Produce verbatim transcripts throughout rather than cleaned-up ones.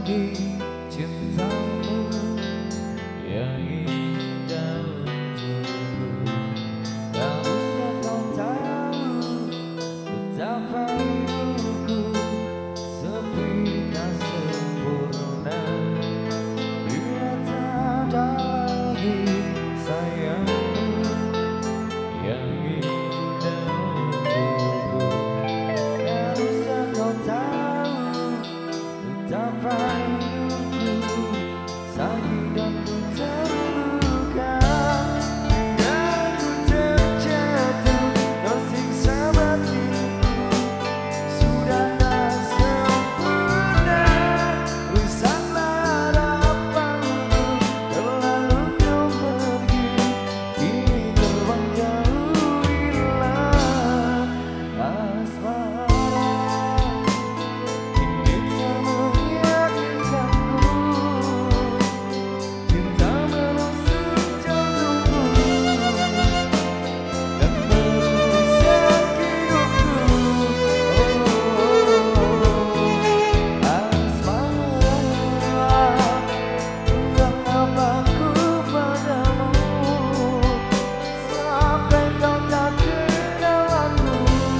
lagi cintamu yang indah untukku. Tak usah kau tahu betapa hidupku sepi tak sempurna bila tak ada lagi sayangmu yang indah untukku. Tak usah kau tahu betapa hidupku sakit dan ku terluka. Hingga ku terjatuh tersiksa batinku. Sudah tak sempurna rusak harapanku. Terlalu kau pergi kini terbang jauh hilang asmara. Ini tak meyakinkanku. Cinta menusuk jantungku dan merusak hidupku. Oh, asmara, kurang apa ku padamu sampai kau tak kenal aku.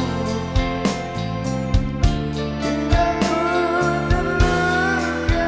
Hingga ku terluka.